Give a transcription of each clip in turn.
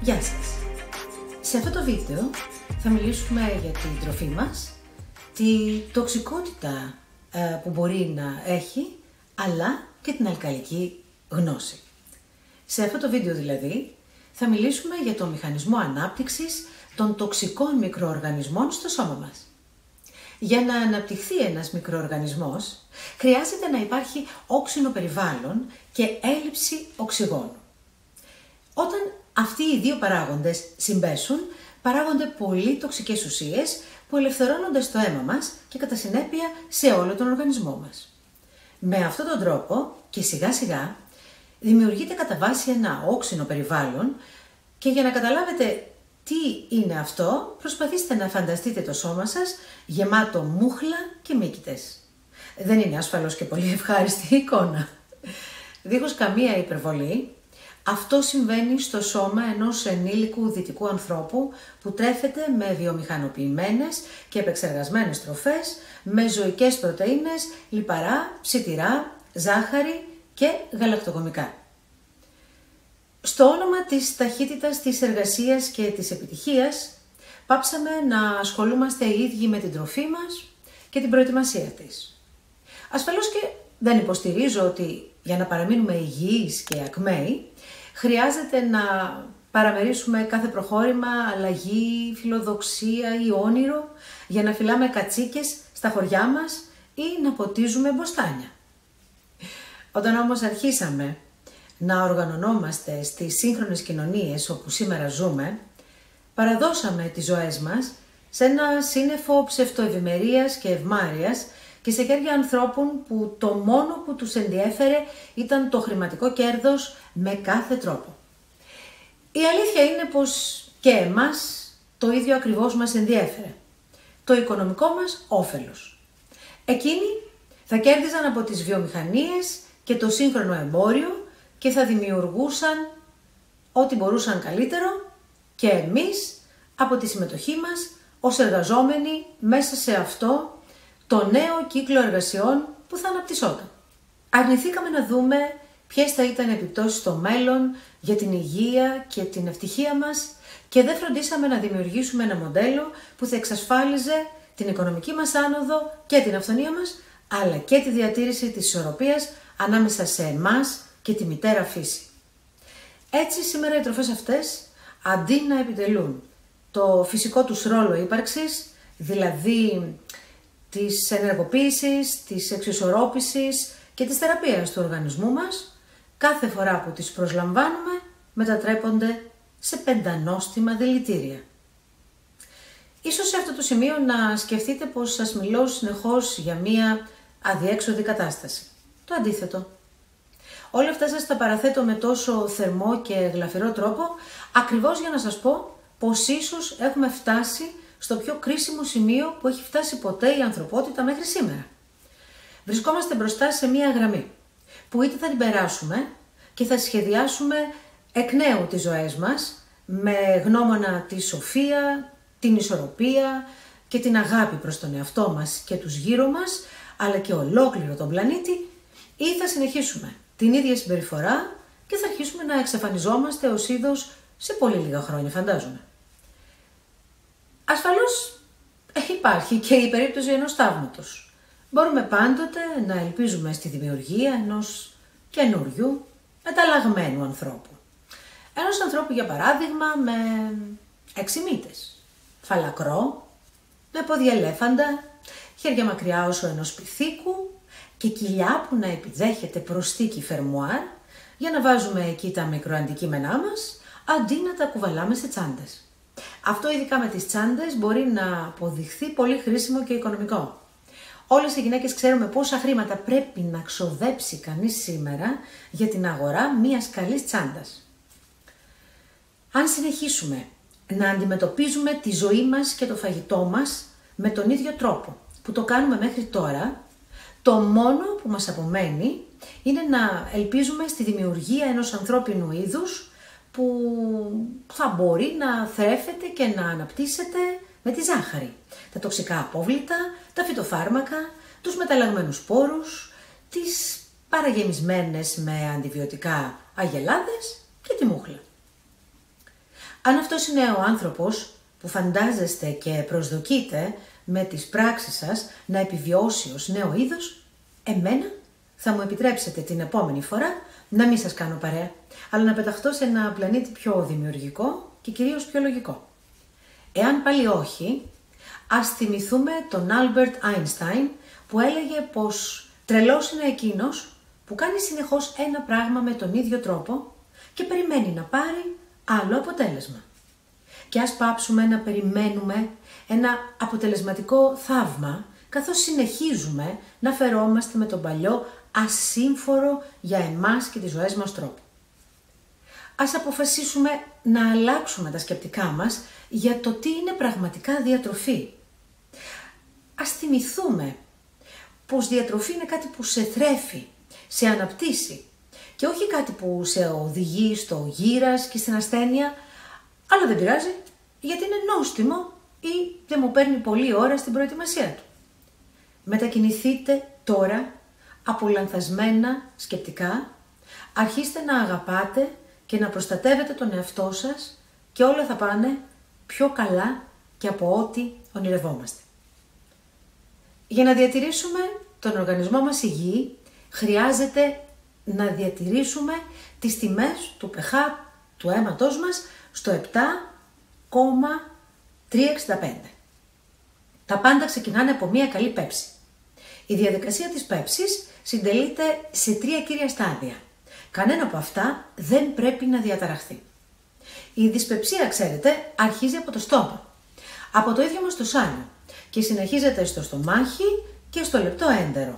Γεια σας! Σε αυτό το βίντεο θα μιλήσουμε για την τροφή μας, τη τοξικότητα που μπορεί να έχει, αλλά και την αλκαλική γνώση. Σε αυτό το βίντεο δηλαδή θα μιλήσουμε για το μηχανισμό ανάπτυξης των τοξικών μικροοργανισμών στο σώμα μας. Για να αναπτυχθεί ένας μικροοργανισμός χρειάζεται να υπάρχει όξινο περιβάλλον και έλλειψη οξυγόνου. Όταν αυτοί οι δύο παράγοντες συμπέσουν, παράγονται πολύ τοξικές ουσίες που ελευθερώνονται στο αίμα μας και κατά συνέπεια σε όλο τον οργανισμό μας. Με αυτόν τον τρόπο και σιγά σιγά δημιουργείται κατά βάση ένα όξινο περιβάλλον και για να καταλάβετε τι είναι αυτό, προσπαθήστε να φανταστείτε το σώμα σας γεμάτο μούχλα και μύκητες. Δεν είναι ασφαλώς και πολύ ευχάριστη εικόνα. Δίχως καμία υπερβολή, αυτό συμβαίνει στο σώμα ενός ενήλικου δυτικού ανθρώπου που τρέφεται με βιομηχανοποιημένες και επεξεργασμένες τροφές, με ζωικές πρωτεΐνες, λιπαρά, ψιτηρά, ζάχαρη και γαλακτοκομικά. Στο όνομα της ταχύτητας της εργασίας και της επιτυχίας, πάψαμε να ασχολούμαστε οι ίδιοι με την τροφή μας και την προετοιμασία της. Ασφαλώς και δεν υποστηρίζω ότι για να παραμείνουμε υγιείς και ακμαίοι, χρειάζεται να παραμερίσουμε κάθε προχώρημα, αλλαγή, φιλοδοξία ή όνειρο για να φυλάμε κατσίκες στα χωριά μας ή να ποτίζουμε μποστάνια. Όταν όμως αρχίσαμε να οργανωνόμαστε στις σύγχρονες κοινωνίες όπου σήμερα ζούμε, παραδώσαμε τις ζωές μας σε ένα σύννεφο ψευτοευημερίας και ευμάρειας και σε χέρια ανθρώπων που το μόνο που τους ενδιέφερε ήταν το χρηματικό κέρδος με κάθε τρόπο. Η αλήθεια είναι πως και εμάς το ίδιο ακριβώς μας ενδιέφερε. Το οικονομικό μας όφελος. Εκείνοι θα κέρδιζαν από τις βιομηχανίες και το σύγχρονο εμπόριο και θα δημιουργούσαν ό,τι μπορούσαν καλύτερο και εμείς από τη συμμετοχή μας ως εργαζόμενοι μέσα σε αυτό το νέο κύκλο εργασιών που θα αναπτυσσόταν. Αρνηθήκαμε να δούμε ποιες θα ήταν οι επιπτώσεις στο μέλλον για την υγεία και την ευτυχία μας και δεν φροντίσαμε να δημιουργήσουμε ένα μοντέλο που θα εξασφάλιζε την οικονομική μας άνοδο και την αυθονία μας, αλλά και τη διατήρηση της ισορροπίας ανάμεσα σε εμάς και τη μητέρα φύση. Έτσι σήμερα οι τροφές αυτές, αντί να επιτελούν το φυσικό τους ρόλο ύπαρξης, δηλαδή της ενεργοποίησης, της εξισορρόπησης και της θεραπείας του οργανισμού μας, κάθε φορά που τις προσλαμβάνουμε μετατρέπονται σε πεντανόστιμα δηλητήρια. Ίσως σε αυτό το σημείο να σκεφτείτε πως σας μιλώ συνεχώς για μία αδιέξοδη κατάσταση. Το αντίθετο. Όλα αυτά σας τα παραθέτω με τόσο θερμό και γλαφυρό τρόπο, ακριβώς για να σας πω πως ίσως έχουμε φτάσει στο πιο κρίσιμο σημείο που έχει φτάσει ποτέ η ανθρωπότητα μέχρι σήμερα. Βρισκόμαστε μπροστά σε μία γραμμή που είτε θα την περάσουμε και θα σχεδιάσουμε εκ νέου τις ζωές μας με γνώμονα τη σοφία, την ισορροπία και την αγάπη προς τον εαυτό μας και τους γύρω μας, αλλά και ολόκληρο τον πλανήτη, ή θα συνεχίσουμε την ίδια συμπεριφορά και θα αρχίσουμε να εξαφανιζόμαστε ως είδος σε πολύ λίγα χρόνια, φαντάζομαι. Ασφαλώς υπάρχει και η περίπτωση ενός θαύματος. Μπορούμε πάντοτε να ελπίζουμε στη δημιουργία ενός καινούριου, μεταλλαγμένου ανθρώπου. Ενός ανθρώπου, για παράδειγμα, με 6 μύτες, φαλακρό, με πόδια ελέφαντα, χέρια μακριά όσο ενός πυθίκου και κοιλιά που να επιδέχεται προσθήκη φερμουάρ για να βάζουμε εκεί τα μικροαντικείμενά μας, αντί να τα κουβαλάμε σε τσάντες. Αυτό ειδικά με τις τσάντες μπορεί να αποδειχθεί πολύ χρήσιμο και οικονομικό. Όλες οι γυναίκες ξέρουμε πόσα χρήματα πρέπει να ξοδέψει κανείς σήμερα για την αγορά μιας καλής τσάντας. Αν συνεχίσουμε να αντιμετωπίζουμε τη ζωή μας και το φαγητό μας με τον ίδιο τρόπο που το κάνουμε μέχρι τώρα, το μόνο που μας απομένει είναι να ελπίζουμε στη δημιουργία ενός ανθρώπινου είδους που θα μπορεί να θρέφεται και να αναπτύσσεται με τη ζάχαρη, τα τοξικά απόβλητα, τα φυτοφάρμακα, τους μεταλλαγμένους σπόρους, τις παραγεμισμένες με αντιβιωτικά αγελάδες και τη μούχλα. Αν αυτός είναι ο άνθρωπος που φαντάζεστε και προσδοκείτε με τις πράξεις σας να επιβιώσει ως νέο είδος, εμένα θα μου επιτρέψετε την επόμενη φορά να μην σας κάνω παρέα, αλλά να πεταχτώ σε ένα πλανήτη πιο δημιουργικό και κυρίως πιο λογικό. Εάν πάλι όχι, ας θυμηθούμε τον Άλμπερτ Άινστάιν που έλεγε πως τρελός είναι εκείνος που κάνει συνεχώς ένα πράγμα με τον ίδιο τρόπο και περιμένει να πάρει άλλο αποτέλεσμα. Και ας πάψουμε να περιμένουμε ένα αποτελεσματικό θαύμα, καθώς συνεχίζουμε να φερόμαστε με τον παλιό ασύμφορο για εμάς και τις ζωές μας τρόπο. Ας αποφασίσουμε να αλλάξουμε τα σκεπτικά μας για το τι είναι πραγματικά διατροφή. Ας θυμηθούμε πως διατροφή είναι κάτι που σε θρέφει, σε αναπτύσσει και όχι κάτι που σε οδηγεί στο γύρας και στην ασθένεια, αλλά δεν πειράζει γιατί είναι νόστιμο ή δεν μου παίρνει πολλή ώρα στην προετοιμασία του. Μετακινηθείτε τώρα από λανθασμένα σκεπτικά, αρχίστε να αγαπάτε και να προστατεύετε τον εαυτό σας και όλα θα πάνε πιο καλά και από ό,τι ονειρευόμαστε. Για να διατηρήσουμε τον οργανισμό μας υγιή, χρειάζεται να διατηρήσουμε τις τιμές του pH του αίματός μας στο 7,365. Τα πάντα ξεκινάνε από μία καλή πέψη. Η διαδικασία της πέψης συντελείται σε 3 κύρια στάδια. Κανένα από αυτά δεν πρέπει να διαταραχθεί. Η δυσπεψία, ξέρετε, αρχίζει από το στόμα, από το ίδιο μας το σάνιο και συνεχίζεται στο στομάχι και στο λεπτό έντερο.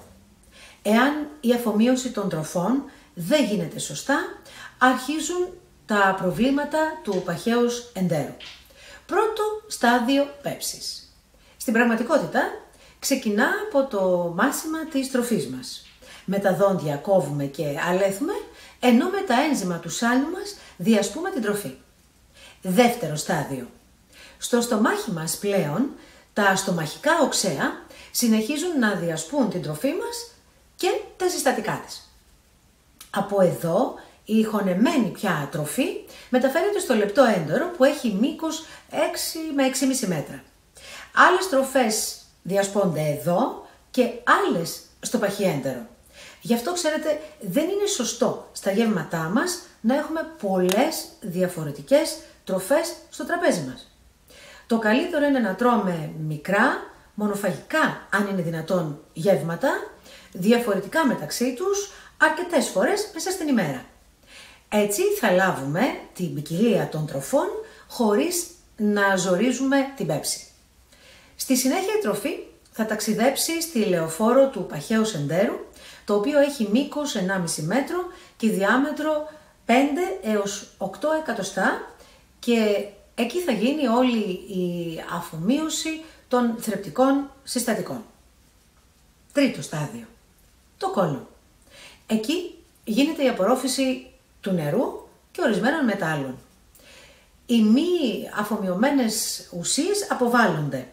Εάν η αφομοίωση των τροφών δεν γίνεται σωστά, αρχίζουν τα προβλήματα του παχαίους εντέρου. Πρώτο στάδιο πέψης. Στην πραγματικότητα, ξεκινά από το μάσιμα της τροφής μας. Με τα δόντια κόβουμε και αλέθουμε, ενώ με τα ένζημα του σάλιου μας διασπούμε την τροφή. Δεύτερο στάδιο. Στο στομάχι μας πλέον, τα στομαχικά οξέα συνεχίζουν να διασπούν την τροφή μας και τα συστατικά της. Από εδώ, η χωνεμένη πια τροφή μεταφέρεται στο λεπτό έντερο που έχει μήκος 6 με 6,5 μέτρα. Άλλες τροφές διασπώνται εδώ και άλλες στο παχυέντερο. Γι' αυτό, ξέρετε, δεν είναι σωστό στα γεύματά μας να έχουμε πολλές διαφορετικές τροφές στο τραπέζι μας. Το καλύτερο είναι να τρώμε μικρά, μονοφαγικά, αν είναι δυνατόν, γεύματα, διαφορετικά μεταξύ τους, αρκετές φορές μέσα στην ημέρα. Έτσι θα λάβουμε την ποικιλία των τροφών χωρίς να ζορίζουμε την πέψη. Στη συνέχεια η τροφή θα ταξιδέψει στη λεωφόρο του παχαίου εντέρου, το οποίο έχει μήκος 1,5 μέτρο και διάμετρο 5 έως 8 εκατοστά και εκεί θα γίνει όλη η αφομοίωση των θρεπτικών συστατικών. Τρίτο στάδιο. Το κόλον. Εκεί γίνεται η απορρόφηση του νερού και ορισμένων μετάλλων. Οι μη αφομοιωμένες ουσίες αποβάλλονται.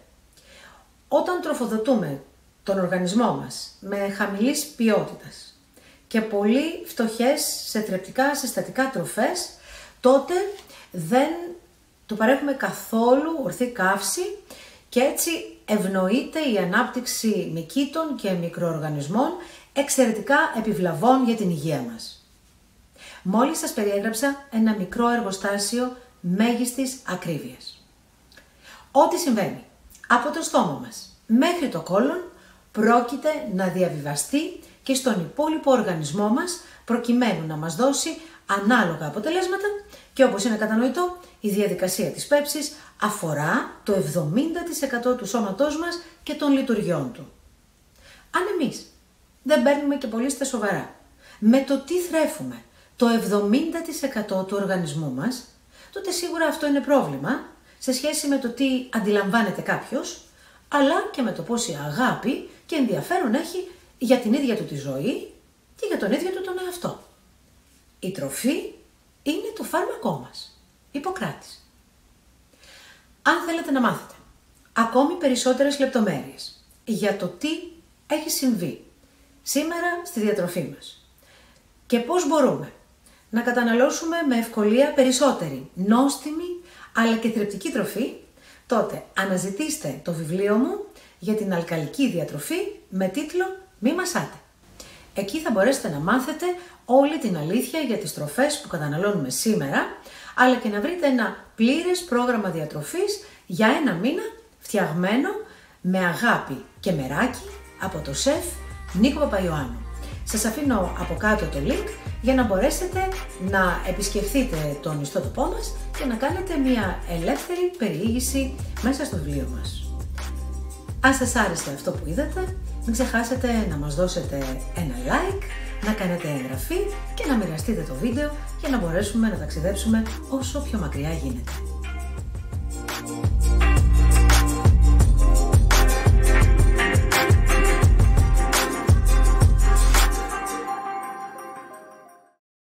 Όταν τροφοδοτούμε τον οργανισμό μας με χαμηλής ποιότητας και πολύ φτωχές σε θρεπτικά συστατικά τροφές, τότε δεν του παρέχουμε καθόλου ορθή καύση και έτσι ευνοείται η ανάπτυξη μυκήτων και μικροοργανισμών εξαιρετικά επιβλαβών για την υγεία μας. Μόλις σας περιέγραψα ένα μικρό εργοστάσιο μέγιστης ακρίβειας. Ό,τι συμβαίνει από το στόμα μας μέχρι το κόλον πρόκειται να διαβιβαστεί και στον υπόλοιπο οργανισμό μας προκειμένου να μας δώσει ανάλογα αποτελέσματα και όπως είναι κατανοητό η διαδικασία της πέψης αφορά το 70% του σώματός μας και των λειτουργιών του. Αν εμείς δεν παίρνουμε και πολύ στα σοβαρά με το τι θρέφουμε το 70% του οργανισμού μας, τότε σίγουρα αυτό είναι πρόβλημα σε σχέση με το τι αντιλαμβάνεται κάποιος, αλλά και με το πόση αγάπη και ενδιαφέρον έχει για την ίδια του τη ζωή και για τον ίδιο του τον εαυτό. Η τροφή είναι το φάρμακό μας. Ιπποκράτης. Αν θέλετε να μάθετε ακόμη περισσότερες λεπτομέρειες για το τι έχει συμβεί σήμερα στη διατροφή μας και πώς μπορούμε να καταναλώσουμε με ευκολία περισσότερη νόστιμη, αλλά και θρεπτική τροφή, τότε αναζητήστε το βιβλίο μου για την αλκαλική διατροφή με τίτλο «Μη μασάτε». Εκεί θα μπορέσετε να μάθετε όλη την αλήθεια για τις τροφές που καταναλώνουμε σήμερα, αλλά και να βρείτε ένα πλήρες πρόγραμμα διατροφής για ένα μήνα φτιαγμένο με αγάπη και μεράκι από το σεφ Νίκο Παπαϊωάννου. Σας αφήνω από κάτω το link για να μπορέσετε να επισκεφθείτε τον ιστότοπό μας και να κάνετε μια ελεύθερη περιήγηση μέσα στο βιβλίο μας. Αν σας άρεσε αυτό που είδατε, μην ξεχάσετε να μας δώσετε ένα like, να κάνετε εγγραφή και να μοιραστείτε το βίντεο για να μπορέσουμε να ταξιδέψουμε όσο πιο μακριά γίνεται.